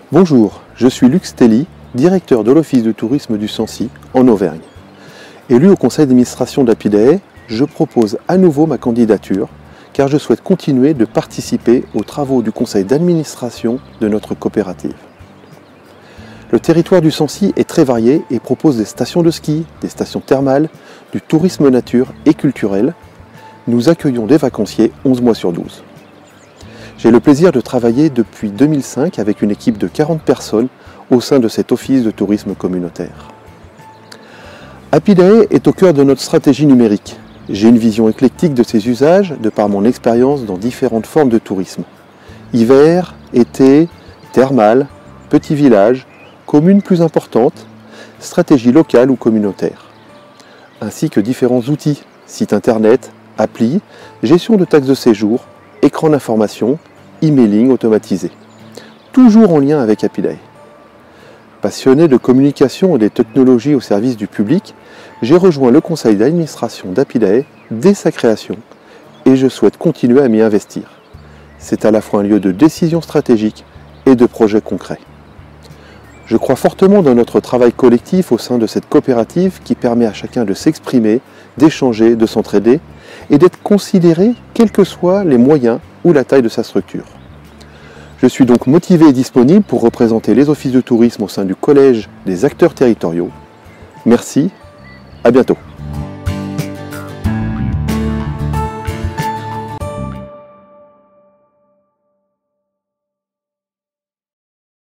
Bonjour, je suis Luc Stelly, directeur de l'Office de tourisme du Sancy en Auvergne. Élu au conseil d'administration d'Apidae, je propose à nouveau ma candidature car je souhaite continuer de participer aux travaux du conseil d'administration de notre coopérative. Le territoire du Sancy est très varié et propose des stations de ski, des stations thermales, du tourisme nature et culturel. Nous accueillons des vacanciers 11 mois sur 12. J'ai le plaisir de travailler depuis 2005 avec une équipe de 40 personnes au sein de cet office de tourisme communautaire. Apidae est au cœur de notre stratégie numérique. J'ai une vision éclectique de ses usages de par mon expérience dans différentes formes de tourisme. Hiver, été, thermal, petit village, communes plus importantes, stratégie locale ou communautaire. Ainsi que différents outils, sites internet, applis, gestion de taxes de séjour, écran d'information, emailing automatisé. Toujours en lien avec Apidae. Passionné de communication et des technologies au service du public, j'ai rejoint le conseil d'administration d'Apidae dès sa création et je souhaite continuer à m'y investir. C'est à la fois un lieu de décision stratégique et de projets concrets. Je crois fortement dans notre travail collectif au sein de cette coopérative qui permet à chacun de s'exprimer, d'échanger, de s'entraider et d'être considéré quels que soient les moyens ou la taille de sa structure. Je suis donc motivé et disponible pour représenter les offices de tourisme au sein du collège des acteurs territoriaux. Merci, à bientôt.